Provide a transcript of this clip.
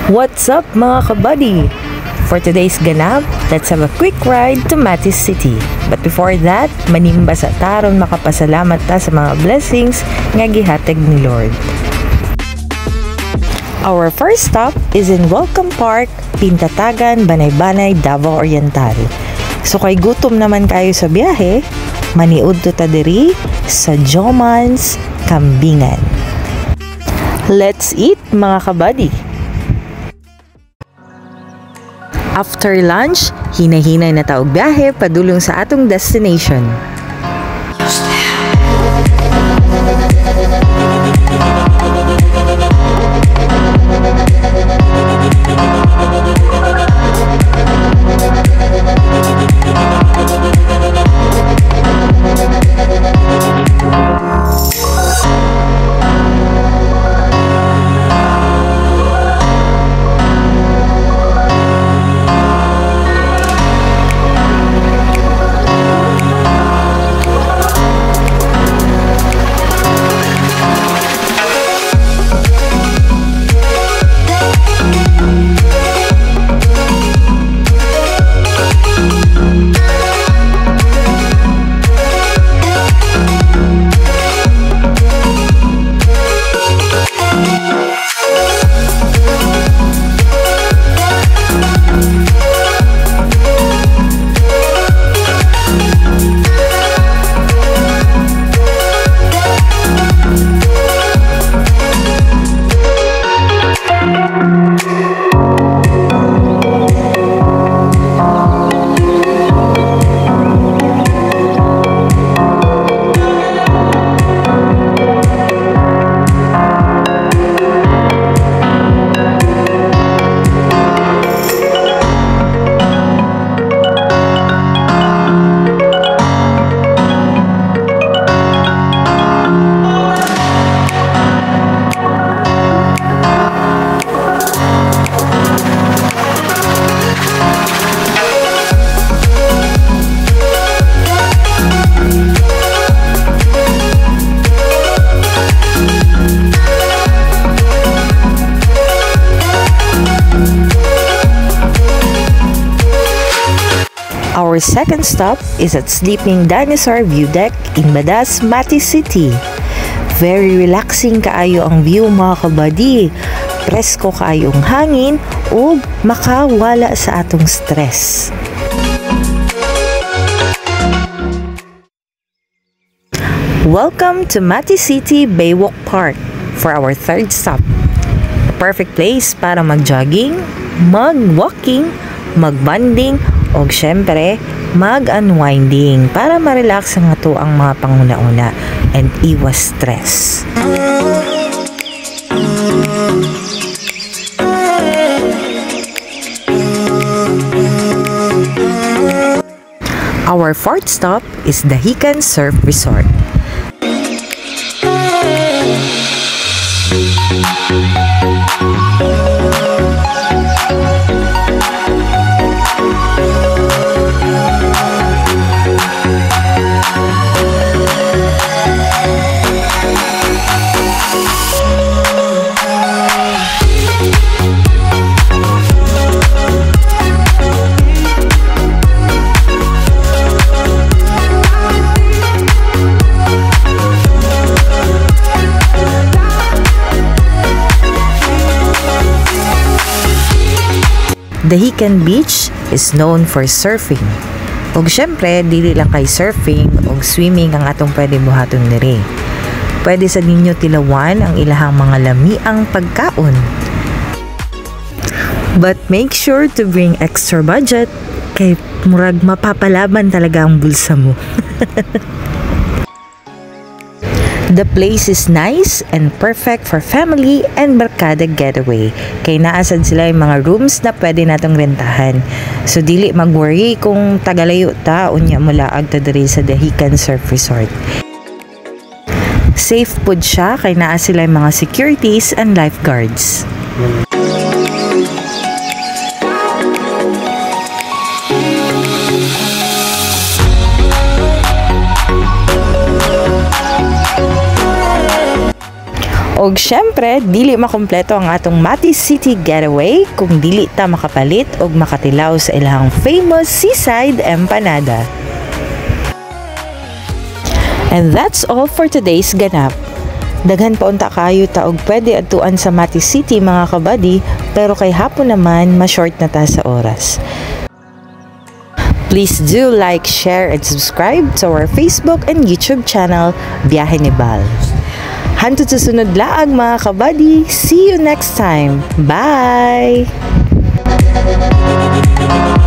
What's up mga kabady? For today's ganap, let's have a quick ride to Matis City. But before that, manimba sa taron makapasalamat ta sa mga blessings nga gihatag ni Lord. Our first stop is in Welcome Park, Pintatagan, Banay-Banay, Davao Oriental. So kay gutom naman kayo sa biyahe, maniud to ta diri sa Jomans, Kambingan. Let's eat mga kabady! After lunch, hinay-hinay na taog biyahe padulong sa atong destination. Our second stop is at Sleeping Dinosaur View Deck in Badas, Matis City. Very relaxing kaayo ang view mga kabady. Presko kaayong hangin o makawala sa atong stress. Welcome to Matis City Baywalk Park for our third stop. A perfect place para mag-jogging, mag-walking, mag-bonding, o syempre, mag-unwinding para ma-relax ang ato ang mga panguna-una and iwas stress. Our fourth stop is Dahican Surf Resort. Dahican Beach is known for surfing. Og syempre, dili lang kay surfing og swimming ang atong pwede buhaton diri. Pwede sa ninyo tilawan ang ilahang mga lamiang pagkaon. But make sure to bring extra budget kay murag mapapalaban talaga ang bulsa mo. The place is nice and perfect for family and barkada getaway. Kay naasad sila yung mga rooms na pwede natong rentahan. So dili mag-worry kung tagalayo ta unya mula agta diri sa Dahican Surf Resort. Safe pud siya kay naa sila yung mga securities and lifeguards. Og syempre, dili makompleto ang atong Mati City getaway kung dili ta makapalit og makatilaw sa ilang famous seaside empanada. And that's all for today's ganap. Daghan pa unta kayo ta og pwede adtuan sa Mati City mga kabady, pero kay hapon naman ma-short na ta sa oras. Please do like, share, and subscribe to our Facebook and YouTube channel, Biyahe ni Bal. Hantod sa sunod laag mga kabady. See you next time. Bye!